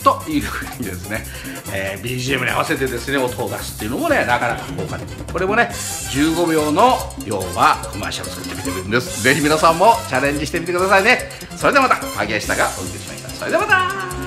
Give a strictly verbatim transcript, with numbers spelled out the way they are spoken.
というふうにですね、えー、ビージーエム に合わせてですね音を出すっていうのもねなかなか効果的。これもねじゅうごびょうの要はコマーシャルを作ってみてるんです。ぜひ皆さんもチャレンジしてみてくださいね。それではまた、萩下がお送りしました。それではまた。